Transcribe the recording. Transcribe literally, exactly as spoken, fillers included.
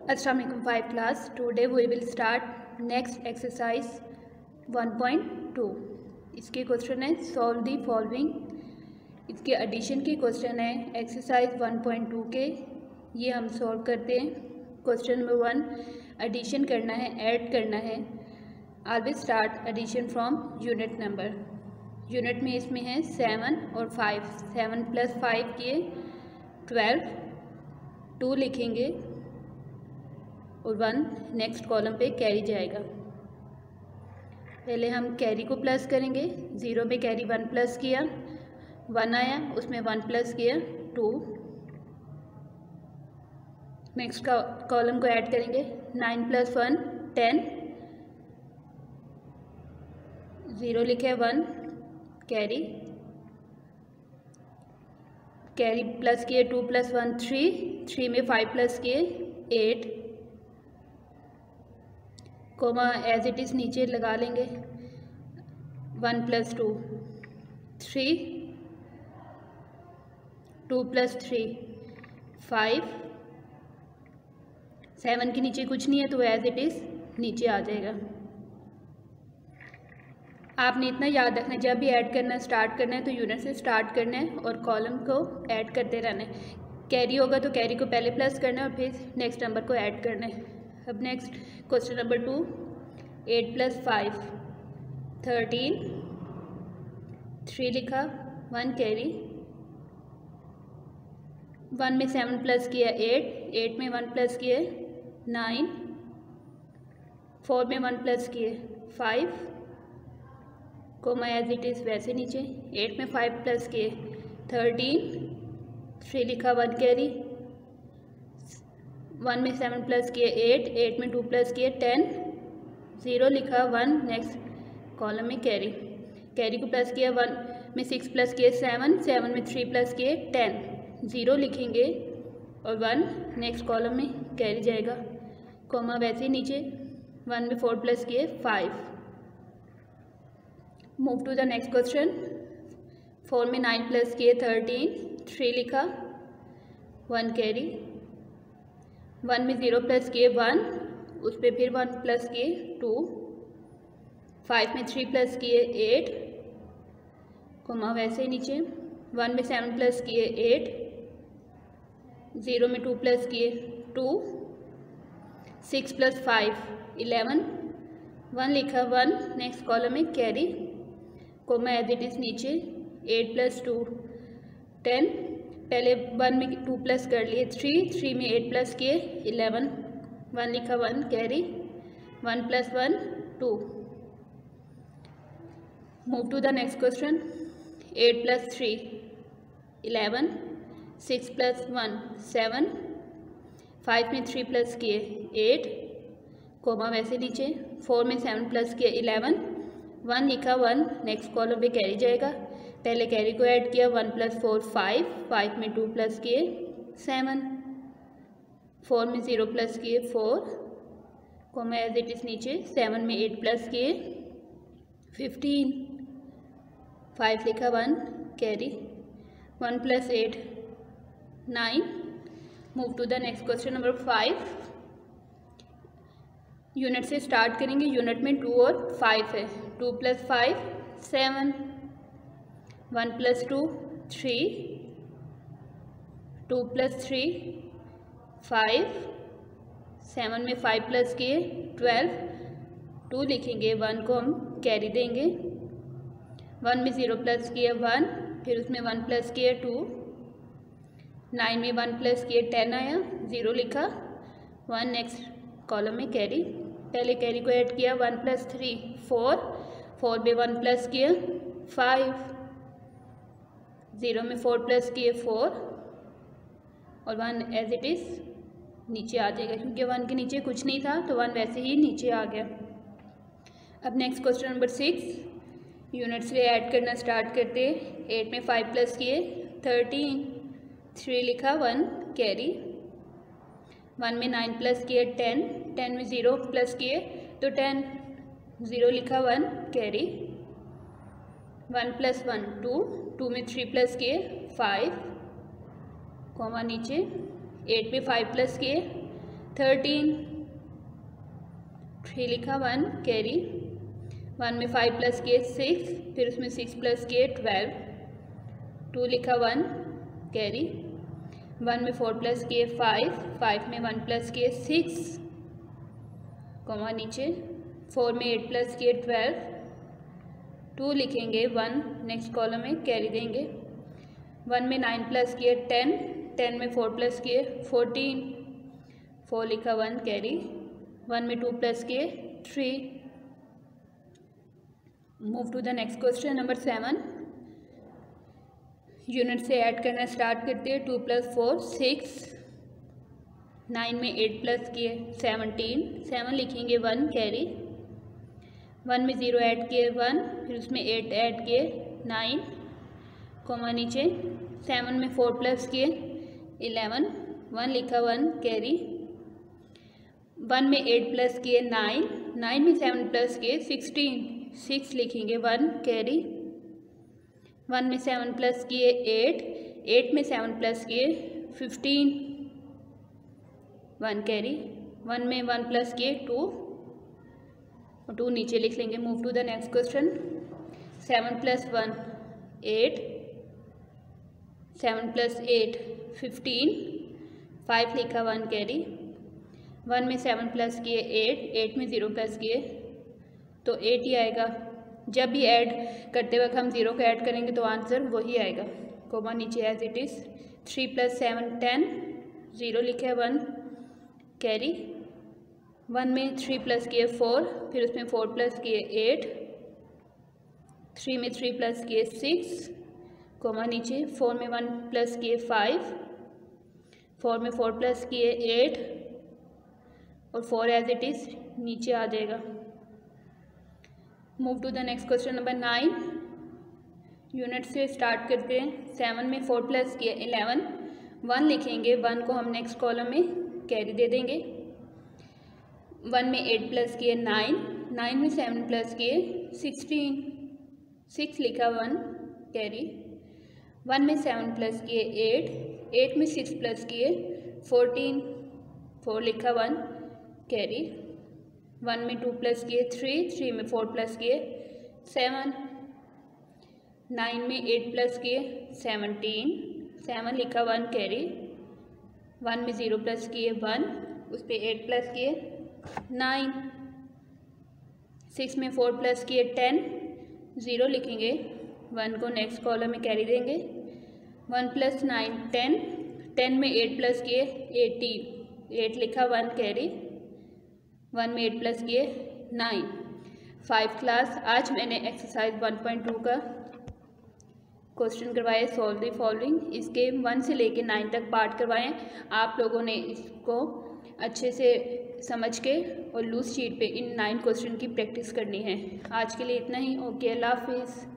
अस्सलाम वालेकुम five class. Today we will start next exercise one point two. इसके question है सॉल्व दी फॉलोइंग। इसके एडिशन के क्वेश्चन है एक्सरसाइज वन पॉइंट टू के, ये हम सॉल्व करते हैं। क्वेश्चन नंबर वन, एडिशन करना है, ऐड करना है। Always start addition from unit number. Unit में इसमें है सेवन और फाइव। सेवन प्लस फाइव किए ट्वेल्व, टू लिखेंगे और वन नेक्स्ट कॉलम पे कैरी जाएगा। पहले हम कैरी को प्लस करेंगे। ज़ीरो में कैरी वन प्लस किया, वन आया, उसमें वन प्लस किया टू। नेक्स्ट का कॉलम को ऐड करेंगे। Nine plus one ten, zero लिखे वन कैरी, कैरी प्लस किए two plus one three, three में फाइव प्लस किए eight, comma as it is नीचे लगा लेंगे। One plus two three, two plus three five, seven के नीचे कुछ नहीं है तो एज इट इज़ नीचे आ जाएगा। आपने इतना याद रखना है, जब भी ऐड करना स्टार्ट करना है तो यूनिट से स्टार्ट करना है और कॉलम को ऐड करते रहना है। कैरी होगा तो कैरी को पहले प्लस करना है और फिर नेक्स्ट नंबर को ऐड करना है। अब next question number two, eight plus five thirteen, three लिखा वन कैरी, वन में सेवन प्लस किया एट, एट में वन प्लस किए नाइन, फोर में वन प्लस किए five, comma as it is वैसे नीचे। एट में फाइव प्लस किए थर्टीन, थ्री लिखा वन कैरी, वन में सेवन प्लस किए एट, एट में टू प्लस किए टेन, ज़ीरो लिखा वन नेक्स्ट कॉलम में कैरी, कैरी को प्लस किया, वन में सिक्स प्लस किए सेवन, सेवन में थ्री प्लस किए टेन, ज़ीरो लिखेंगे और वन नेक्स्ट कॉलम में कैरी जाएगा, कोमा वैसे नीचे। वन में फोर प्लस किए five. Move to the next question. Four में नाइन प्लस किए थर्टीन, थ्री लिखा वन कैरी, वन में ज़ीरो प्लस किए वन, उस पर फिर वन प्लस किए टू, फाइव में थ्री प्लस किए एट, कोमा वैसे ही नीचे। वन में सेवन प्लस किए एट, ज़ीरो में टू प्लस किए two, six plus five eleven, one लिखा वन नेक्स्ट कॉलम में carry, comma as it is नीचे। एट प्लस टू टेन, पहले वन में टू प्लस कर लिए थ्री, थ्री में एट प्लस किए इलेवन, वन लिखा one carry, one plus one two. Move to the next question. Eight plus three eleven, six plus one seven, five में three plus किए eight, comma वैसे नीचे। Four में seven plus किए eleven, one लिखा one next column पे carry जाएगा। पहले कैरी को ऐड किया, one plus four five, five में टू प्लस किए सेवन, फोर में ज़ीरो प्लस किए four, comma as it is नीचे। सेवन में एट प्लस किए फिफ्टीन, फाइव लिखा one carry, one plus eight nine. Move to the next question number five. Unit से start करेंगे। Unit में टू और फाइव है। Two plus five seven, one plus two three, two plus three five, seven में five plus किए twelve, two लिखेंगे, one को हम कैरी देंगे। वन में ज़ीरो प्लस किए वन, फिर उसमें वन प्लस किए टू, नाइन में वन प्लस किए टेन आया, ज़ीरो लिखा, वन नेक्स्ट कॉलम में कैरी। पहले कैरी को ऐड किया, one plus three four, four में वन प्लस किया फाइव, ज़ीरो में फोर प्लस किए फोर और वन एज इट इज़ नीचे आ जाएगा, क्योंकि वन के नीचे कुछ नहीं था तो वन वैसे ही नीचे आ गया। अब next question number six. Unit से ऐड करना स्टार्ट करते। एट में फाइव प्लस किए थर्टीन, थ्री लिखा वन कैरी, वन में नाइन प्लस किए टेन, टेन में ज़ीरो प्लस किए तो टेन, ज़ीरो लिखा one carry, one plus one two, two में थ्री प्लस किए फाइव, कॉमा नीचे एट पे फाइव प्लस किए थर्टीन, थ्री लिखा वन कैरी, वन में फाइव प्लस किए सिक्स, फिर उसमें सिक्स प्लस किए ट्वेल्व, टू लिखा वन कैरी, वन में फोर प्लस किए फाइव, फाइव में वन प्लस किए सिक्स, कॉमा नीचे, फोर में एट प्लस किए ट्वेल्व, टू लिखेंगे वन नेक्स्ट कॉलम में कैरी देंगे, वन में नाइन प्लस किए टेन, टेन में फोर प्लस किए फोर्टीन, फोर लिखा वन कैरी, वन में टू प्लस किए three. Move to the next question number seven. Unit से ऐड करना स्टार्ट करते हैं। Two plus four six, nine में एट प्लस किए सेवनटीन, सेवन लिखेंगे वन कैरी, वन में ज़ीरो ऐड किए वन, फिर उसमें एट ऐड किए नाइन, कॉमा नीचे, सेवन में फोर प्लस किए इलेवन, वन लिखा वन कैरी, वन में एट प्लस किए नाइन, नाइन में सेवन प्लस किए सिक्सटीन, सिक्स लिखेंगे वन कैरी, वन में सेवन प्लस किए एट, एट में सेवन प्लस किए फिफ्टीन, वन कैरी, वन में वन प्लस किए टू, और टू नीचे लिख लेंगे। Move to the next question. Seven plus one eight, seven plus eight fifteen, five लिखा वन कैरी, वन में सेवन प्लस किए एट, एट में ज़ीरो प्लस किए तो एट ही आएगा। जब भी ऐड करते वक्त हम ज़ीरो को ऐड करेंगे तो आंसर वही आएगा, कोमा नीचे as it is. Three plus seven ten, zero लिखे वन कैरी, वन में थ्री प्लस किए फोर, फिर उसमें फोर प्लस किए एट, थ्री में थ्री प्लस किए सिक्स, कोमा नीचे, फोर में वन प्लस किए फाइव, फोर में फोर प्लस किए एट, और फोर एज इट इज़ नीचे आ जाएगा। Move to the next question number nine. Unit से स्टार्ट करते हैं। सेवन में फोर प्लस किए इलेवन, वन लिखेंगे, वन को हम नेक्स्ट कॉलम में कैरी दे देंगे, वन में एट प्लस किए नाइन, नाइन में सेवन प्लस किए सिक्सटीन, सिक्स लिखा वन कैरी, वन में सेवन प्लस किए एट, एट में सिक्स प्लस किए फोर्टीन, फोर लिखा वन कैरी, वन में टू प्लस किए थ्री, थ्री में फोर प्लस किए सेवन, नाइन में एट प्लस किए सेवनटीन, सेवन लिखा वन कैरी, वन में ज़ीरो प्लस किए वन, उस पर एट प्लस किए नाइन, सिक्स में फोर प्लस किए टेन, ज़ीरो लिखेंगे, वन को नेक्स्ट कॉलम में कैरी देंगे, one plus nine ten, ten में एट प्लस किए एटीन, एट लिखा वन कैरी, वन में एट प्लस किए नाइन। फाइव क्लास आज मैंने एक्सरसाइज वन पॉइंट टू का क्वेश्चन करवाए, सॉल्व द फॉलोइंग। इसके वन से लेके नाइन तक पार्ट करवाएं। आप लोगों ने इसको अच्छे से समझ के और लूज शीट पे इन नाइन क्वेश्चन की प्रैक्टिस करनी है। आज के लिए इतना ही। ओके, अल्लाह हाफिज़।